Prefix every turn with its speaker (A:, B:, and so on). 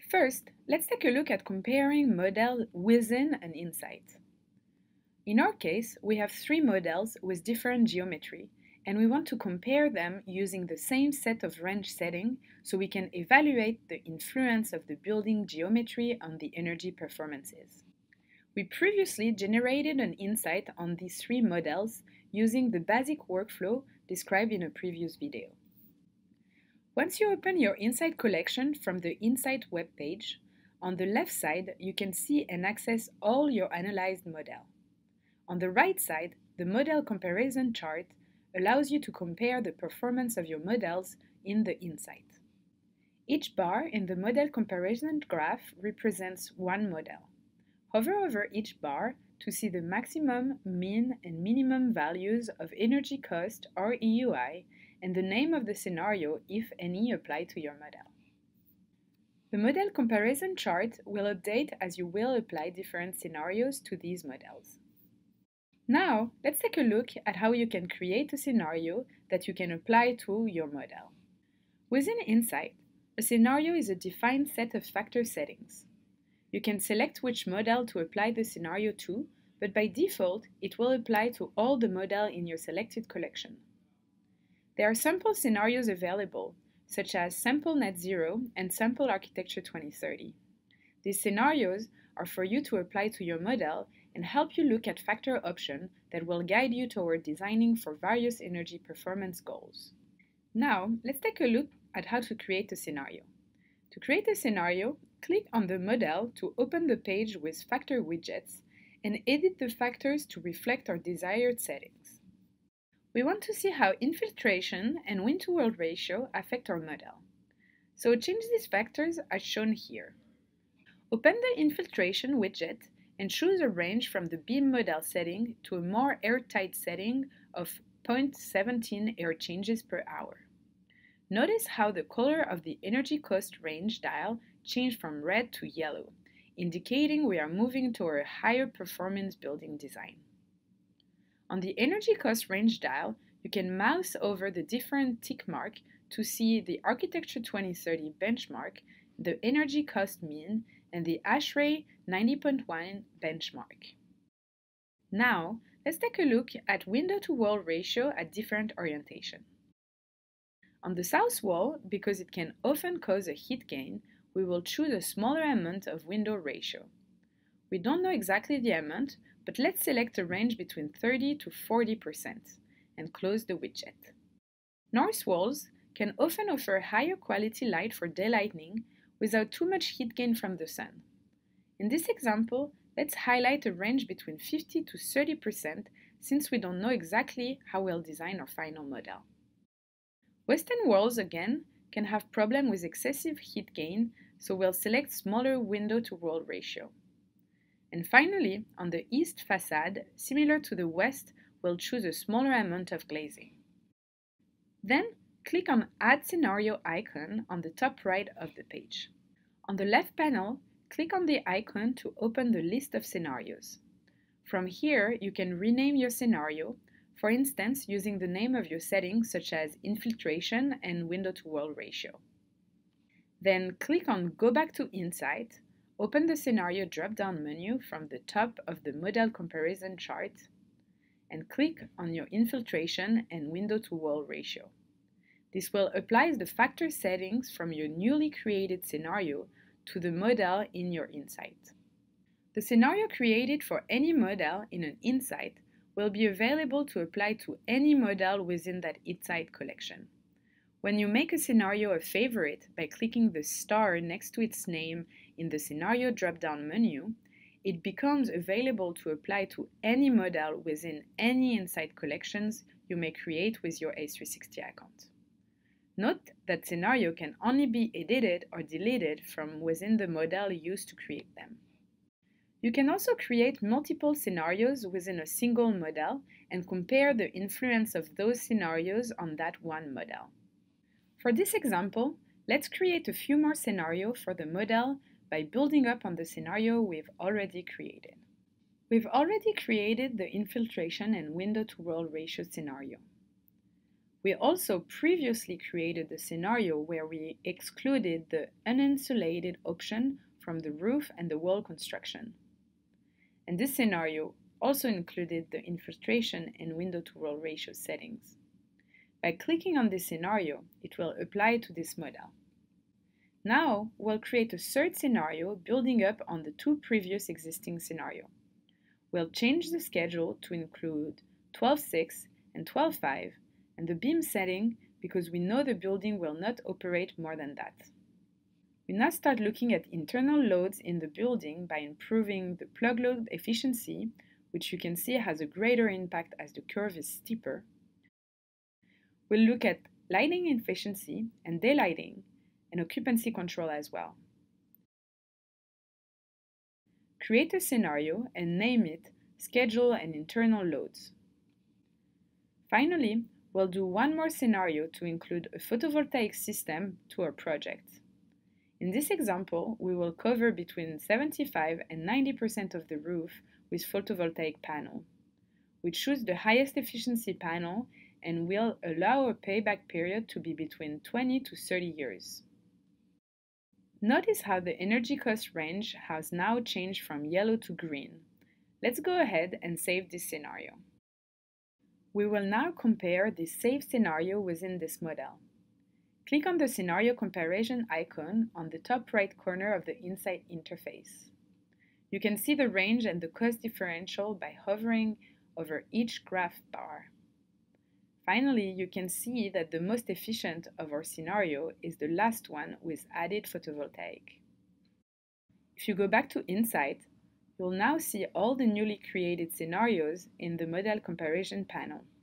A: First, let's take a look at comparing models within an insight. In our case, we have three models with different geometry, and we want to compare them using the same set of range settings so we can evaluate the influence of the building geometry on the energy performances. We previously generated an insight on these three models using the basic workflow described in a previous video. Once you open your Insight collection from the Insight webpage, on the left side you can see and access all your analyzed model. On the right side, the model comparison chart allows you to compare the performance of your models in the Insight. Each bar in the model comparison graph represents one model. Hover over each bar to see the maximum, mean, and minimum values of energy cost or EUI and the name of the scenario, if any, apply to your model. The model comparison chart will update as you will apply different scenarios to these models. Now, let's take a look at how you can create a scenario that you can apply to your model. Within Insight, a scenario is a defined set of factor settings. You can select which model to apply the scenario to, but by default, it will apply to all the models in your selected collection. There are sample scenarios available, such as Sample Net Zero and Sample Architecture 2030. These scenarios are for you to apply to your model and help you look at factor options that will guide you toward designing for various energy performance goals. Now, let's take a look at how to create a scenario. To create a scenario, click on the model to open the page with factor widgets and edit the factors to reflect our desired settings. We want to see how infiltration and wind-to-world ratio affect our model. So change these factors as shown here. Open the infiltration widget and choose a range from the beam model setting to a more airtight setting of 0.17 air changes per hour. Notice how the color of the energy cost range dial changed from red to yellow, indicating we are moving toward a higher performance building design. On the energy cost range dial, you can mouse over the different tick mark to see the Architecture 2030 benchmark, the energy cost mean, and the ASHRAE 90.1 benchmark. Now, let's take a look at window-to-wall ratio at different orientation. On the south wall, because it can often cause a heat gain, we will choose a smaller amount of window ratio. We don't know exactly the amount, but let's select a range between 30 to 40% and close the widget. North walls can often offer higher quality light for daylighting without too much heat gain from the sun. In this example, let's highlight a range between 50 to 30% since we don't know exactly how we'll design our final model. Western walls, again, can have problem with excessive heat gain, so we'll select smaller window-to-wall ratio. And finally, on the east facade, similar to the west, we'll choose a smaller amount of glazing. Then, click on Add Scenario icon on the top right of the page. On the left panel, click on the icon to open the list of scenarios. From here, you can rename your scenario, for instance, using the name of your settings such as infiltration and window-to-wall ratio. Then click on Go Back to Insight, open the Scenario drop-down menu from the top of the Model Comparison chart, and click on your infiltration and window-to-wall ratio. This will apply the factor settings from your newly created scenario to the model in your Insight. The scenario created for any model in an Insight will be available to apply to any model within that Insight collection. When you make a scenario a favorite by clicking the star next to its name in the Scenario drop-down menu, it becomes available to apply to any model within any Insight collections you may create with your A360 account. Note that scenario can only be edited or deleted from within the model used to create them. You can also create multiple scenarios within a single model and compare the influence of those scenarios on that one model. For this example, let's create a few more scenarios for the model by building up on the scenario we've already created. We've already created the infiltration and window-to-wall ratio scenario. We also previously created a scenario where we excluded the uninsulated option from the roof and the wall construction. And this scenario also included the infiltration and window-to-wall ratio settings. By clicking on this scenario, it will apply to this model. Now, we'll create a third scenario building up on the two previous existing scenarios. We'll change the schedule to include 12.6 and 12.5 and the beam setting because we know the building will not operate more than that. We now start looking at internal loads in the building by improving the plug load efficiency, which you can see has a greater impact as the curve is steeper. We'll look at lighting efficiency and daylighting and occupancy control as well. Create a scenario and name it Schedule and Internal Loads. Finally, we'll do one more scenario to include a photovoltaic system to our project. In this example, we will cover between 75 and 90% of the roof with photovoltaic panel. We choose the highest efficiency panel and will allow a payback period to be between 20 to 30 years. Notice how the energy cost range has now changed from yellow to green. Let's go ahead and save this scenario. We will now compare this saved scenario within this model. Click on the scenario comparison icon on the top right corner of the Insight interface. You can see the range and the cost differential by hovering over each graph bar. Finally, you can see that the most efficient of our scenario is the last one with added photovoltaic. If you go back to Insight, you'll now see all the newly created scenarios in the model comparison panel.